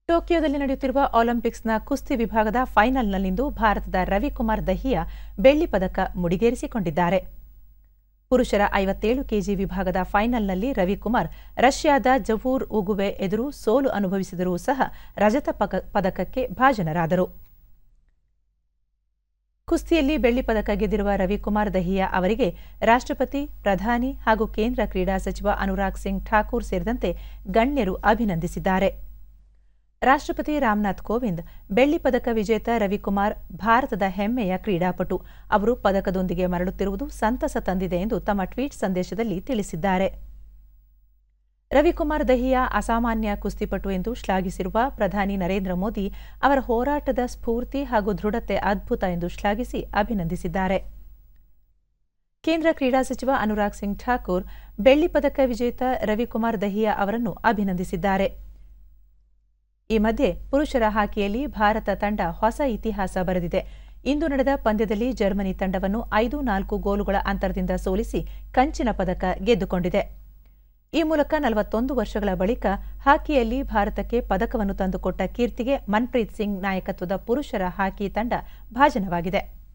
ಟೋಕಿಯೋದಲ್ಲಿ ನಡೆಯುತ್ತಿರುವ ಒಲಿಂಪಿಕ್ಸ್ನ ಕುಸ್ತಿ ವಿಭಾಗದ ಫೈನಲ್ನಲ್ಲಿಂದು ಭಾರತದ ರವಿಕುಮಾರ್ ದಹಿಯಾ ಬೆಳ್ಳಿ ಪದಕ ಮುಡಿಗೇರಿಸಿಕೊಂಡಿದ್ದಾರೆ. ಪುರುಷರ 57 ಕೆಜಿ ವಿಭಾಗದ ಫೈನಲ್ನಲ್ಲಿ ರವಿಕುಮಾರ್ ರಷ್ಯಾದ ಜವೂರ್ ಉಗುವೆ ಎದುರು ಸೋಲು ಅನುಭವಿಸಿದರೂ ಸಹ ರಜತ ಪದಕಕ್ಕೆ ಭಾಜನರಾದರು. ಕುಸ್ತಿಯಲ್ಲಿ ಬೆಳ್ಳಿ ಪದಕ ಗೆದ್ದಿರುವ ರವಿಕುಮಾರ್ ದಹಿಯಾ ಅವರಿಗೆ ರಾಷ್ಟ್ರಪತಿ, ಪ್ರಧಾನಿ ಹಾಗೂ ಕೇಂದ್ರ ಕ್ರೀಡಾ ಸಚಿವ ಅನುರಾಗ್ ಸಿಂಗ್ ಠಾಕೂರ್ ಸೇರಿದಂತೆ ಗಣ್ಯರು ಅಭಿನಂದಿಸಿದ್ದಾರೆ. ರಾಷ್ಟ್ರಪತಿ ರಾಮನಾಥ್ ಕೋವಿಂದ್ ಬೆಳ್ಳಿ ಪದಕ ವಿಜೇತ ರವಿಕುಮಾರ್ ಭಾರತದ ಹೆಮ್ಮೆಯ ಕ್ರೀಡಾಪಟು, ಅವರು ಪದಕದೊಂದಿಗೆ ಮರಳುತ್ತಿರುವುದು ಸಂತಸ ತಂದಿದೆ ಎಂದು ತಮ್ಮ ಟ್ವೀಟ್ ಸಂದೇಶದಲ್ಲಿ ತಿಳಿಸಿದ್ದಾರೆ. ರವಿಕುಮಾರ್ ದಹಿಯಾ ಅಸಾಮಾನ್ಯ ಕುಸ್ತಿಪಟು ಎಂದು ಶ್ಲಾಘಿಸಿರುವ ಪ್ರಧಾನಿ ನರೇಂದ್ರ ಮೋದಿ ಅವರ ಹೋರಾಟದ ಸ್ಫೂರ್ತಿ ಹಾಗೂ ದೃಢತೆ ಅದ್ಭುತ ಎಂದು ಶ್ಲಾಘಿಸಿ ಅಭಿನಂದಿಸಿದ್ದಾರೆ. ಕೇಂದ್ರ ಕ್ರೀಡಾ ಸಚಿವ ಅನುರಾಗ್ ಸಿಂಗ್ ಠಾಕೂರ್ ಬೆಳ್ಳಿ ಪದಕ ವಿಜೇತ ರವಿಕುಮಾರ್ ದಹಿಯಾ ಅವರನ್ನು ಅಭಿನಂದಿಸಿದ್ದಾರೆ. ಈ ಮಧ್ಯೆ ಪುರುಷರ ಹಾಕಿಯಲ್ಲಿ ಭಾರತ ತಂಡ ಹೊಸ ಇತಿಹಾಸ ಬರೆದಿದೆ. ಇಂದು ನಡೆದ ಪಂದ್ಯದಲ್ಲಿ ಜರ್ಮನಿ ತಂಡವನ್ನು 5-4 ಗೋಲುಗಳ ಅಂತರದಿಂದ ಸೋಲಿಸಿ ಕಂಚಿನ ಪದಕ ಗೆದ್ದುಕೊಂಡಿದೆ. ಈ ಮೂಲಕ 41 ವರ್ಷಗಳ ಬಳಿಕ ಹಾಕಿಯಲ್ಲಿ ಭಾರತಕ್ಕೆ ಪದಕವನ್ನು ತಂದುಕೊಟ್ಟ ಕೀರ್ತಿಗೆ ಮನ್ಪ್ರೀತ್ ಸಿಂಗ್ ನಾಯಕತ್ವದ ಪುರುಷರ ಹಾಕಿ ತಂಡ ಭಾಜನವಾಗಿದೆ.